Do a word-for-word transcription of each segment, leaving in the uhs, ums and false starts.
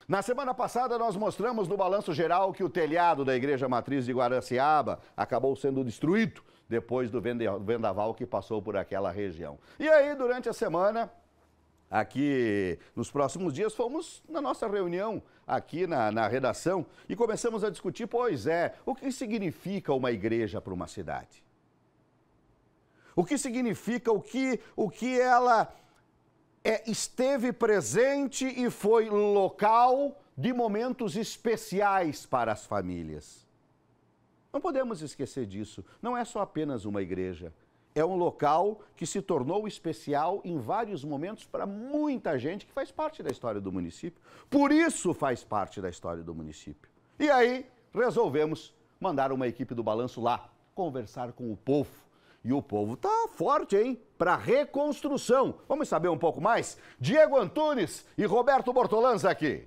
Na semana passada, nós mostramos no Balanço Geral que o telhado da Igreja Matriz de Guaraciaba acabou sendo destruído depois do vendaval que passou por aquela região. E aí, durante a semana, aqui nos próximos dias, fomos na nossa reunião aqui na, na redação e começamos a discutir, pois é, o que significa uma igreja para uma cidade? O que significa, o que, o que ela... É, esteve presente e foi local de momentos especiais para as famílias. Não podemos esquecer disso. Não é só apenas uma igreja. É um local que se tornou especial em vários momentos para muita gente que faz parte da história do município. Por isso faz parte da história do município. E aí resolvemos mandar uma equipe do Balanço lá conversar com o povo. E o povo tá forte, hein? Para reconstrução. Vamos saber um pouco mais? Diego Antunes e Roberto Bortolanza aqui.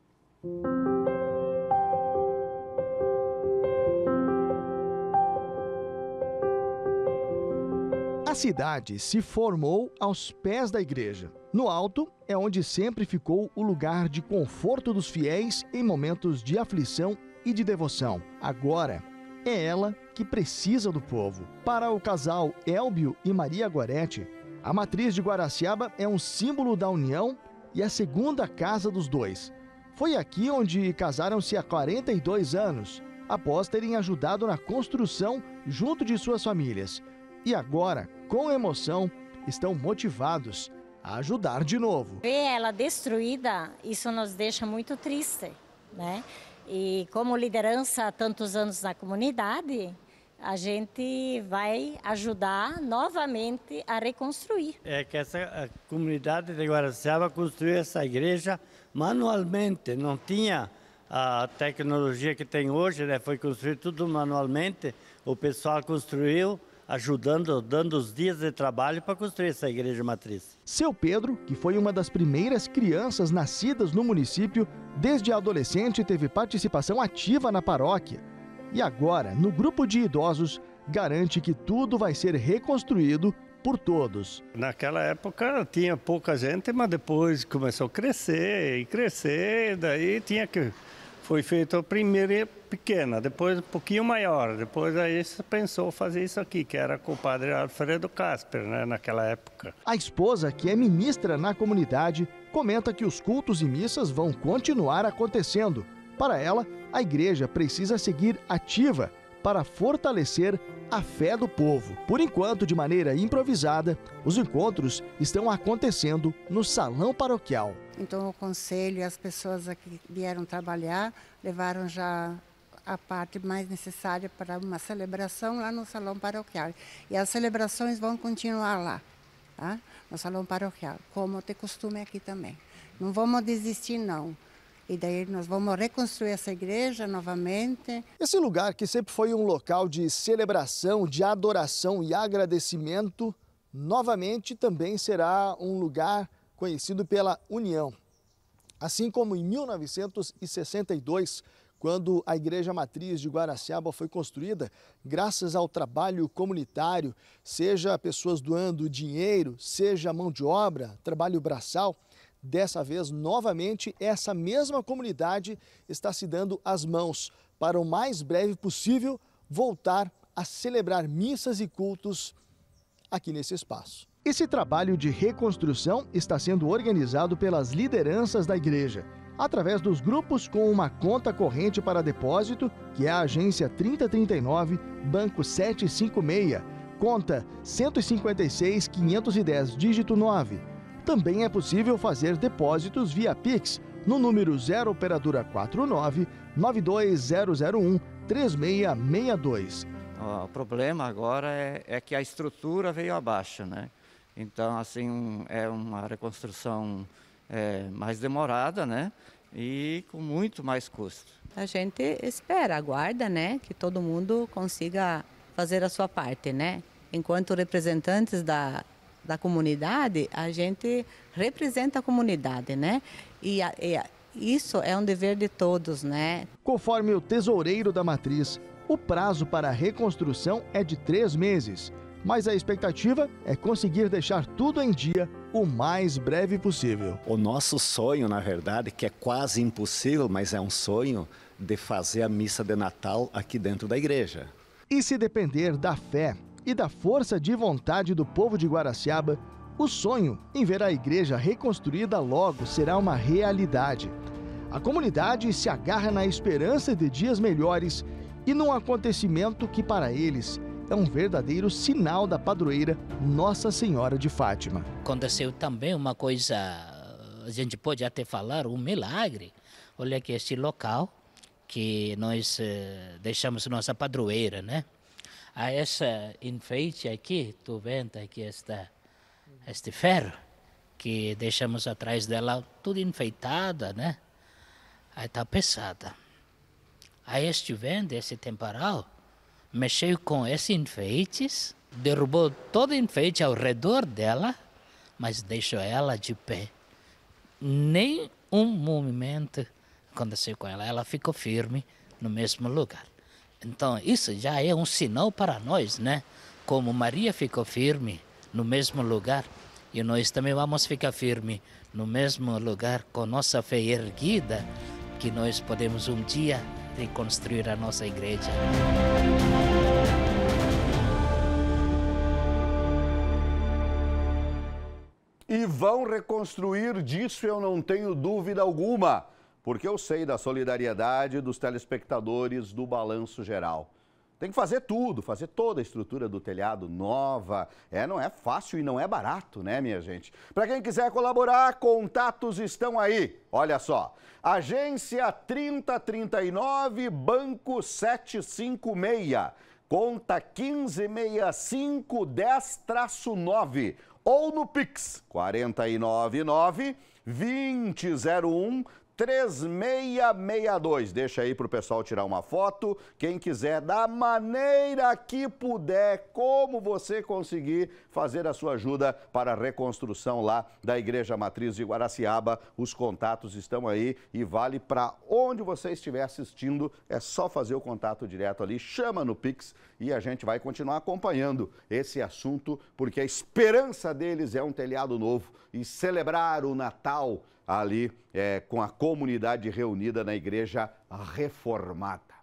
A cidade se formou aos pés da igreja. No alto é onde sempre ficou o lugar de conforto dos fiéis em momentos de aflição e de devoção. Agora, é ela que precisa do povo. Para o casal Elbio e Maria Goretti, a Matriz de Guaraciaba é um símbolo da união e a segunda casa dos dois. Foi aqui onde casaram-se há quarenta e dois anos, após terem ajudado na construção junto de suas famílias. E agora, com emoção, estão motivados a ajudar de novo. Ver ela destruída, isso nos deixa muito triste, né? E como liderança há tantos anos na comunidade, a gente vai ajudar novamente a reconstruir. É que essa a comunidade de Guaraciaba construiu essa igreja manualmente, não tinha a tecnologia que tem hoje, né? Foi construído tudo manualmente, o pessoal construiu, ajudando, dando os dias de trabalho para construir essa igreja matriz. Seu Pedro, que foi uma das primeiras crianças nascidas no município, desde adolescente teve participação ativa na paróquia. E agora, no grupo de idosos, garante que tudo vai ser reconstruído por todos. Naquela época tinha pouca gente, mas depois começou a crescer e crescer, daí tinha que... Foi feita a primeira pequena, depois um pouquinho maior, depois aí se pensou fazer isso aqui, que era com o padre Alfredo Casper, né, naquela época. A esposa, que é ministra na comunidade, comenta que os cultos e missas vão continuar acontecendo. Para ela, a igreja precisa seguir ativa para fortalecer a fé do povo. Por enquanto, de maneira improvisada, os encontros estão acontecendo no salão paroquial. Então o conselho e as pessoas aqui vieram trabalhar, levaram já a parte mais necessária para uma celebração lá no salão paroquial. E as celebrações vão continuar lá, tá? No salão paroquial, como tem costume aqui também. Não vamos desistir, não. E daí nós vamos reconstruir essa igreja novamente. Esse lugar, que sempre foi um local de celebração, de adoração e agradecimento, novamente também será um lugar conhecido pela união. Assim como em mil novecentos e sessenta e dois, quando a Igreja Matriz de Guaraciaba foi construída, graças ao trabalho comunitário, seja pessoas doando dinheiro, seja mão de obra, trabalho braçal, dessa vez, novamente, essa mesma comunidade está se dando as mãos para o mais breve possível voltar a celebrar missas e cultos aqui nesse espaço. Esse trabalho de reconstrução está sendo organizado pelas lideranças da igreja, através dos grupos com uma conta corrente para depósito, que é a agência trinta trinta e nove, banco sete cinco seis, conta cento e cinquenta e seis, quinhentos e dez, dígito nove. Também é possível fazer depósitos via Pix no número zero operadora quatro nove, nove dois zero zero um, três seis seis dois. O problema agora é, é que a estrutura veio abaixo, né? Então, assim, é uma reconstrução é, mais demorada, né? E com muito mais custo. A gente espera, aguarda, né? Que todo mundo consiga fazer a sua parte, né? Enquanto representantes da da comunidade, a gente representa a comunidade, né? E, a, e a, isso é um dever de todos, né? Conforme o tesoureiro da Matriz, o prazo para a reconstrução é de três meses. mas a expectativa é conseguir deixar tudo em dia o mais breve possível. O nosso sonho, na verdade, que é quase impossível, mas é um sonho, de fazer a missa de Natal aqui dentro da igreja. E se depender da fé e da força de vontade do povo de Guaraciaba, o sonho em ver a igreja reconstruída logo será uma realidade. A comunidade se agarra na esperança de dias melhores e num acontecimento que para eles é um verdadeiro sinal da padroeira Nossa Senhora de Fátima. Aconteceu também uma coisa, a gente pode até falar, um milagre. Olha aqui este local que nós eh, deixamos nossa padroeira, né? A essa enfeite aqui, tu vendo aqui esta, este ferro, que deixamos atrás dela tudo enfeitada, né? Aí tá pesada. Aí este vento, esse temporal, mexeu com esses enfeites, derrubou todo o enfeite ao redor dela, mas deixou ela de pé. Nem um movimento aconteceu com ela, ela ficou firme no mesmo lugar. Então isso já é um sinal para nós, né? Como Maria ficou firme no mesmo lugar, e nós também vamos ficar firme no mesmo lugar com nossa fé erguida, que nós podemos um dia reconstruir a nossa igreja. E vão reconstruir, disso eu não tenho dúvida alguma, porque eu sei da solidariedade dos telespectadores do Balanço Geral. Tem que fazer tudo, fazer toda a estrutura do telhado nova. É, não é fácil e não é barato, né, minha gente? Para quem quiser colaborar, contatos estão aí. Olha só, agência trinta trinta e nove, banco setecentos e cinquenta e seis, conta quinze sessenta e cinco, dez traço nove, ou no Pix quatro nove nove, vinte zero um, três seis seis dois. Deixa aí para o pessoal tirar uma foto. Quem quiser, da maneira que puder, como você conseguir fazer a sua ajuda para a reconstrução lá da Igreja Matriz de Guaraciaba. Os contatos estão aí e vale para onde você estiver assistindo. É só fazer o contato direto ali, chama no Pix e a gente vai continuar acompanhando esse assunto, porque a esperança deles é um telhado novo e celebrar o Natal ali é, com a comunidade reunida na igreja reformada.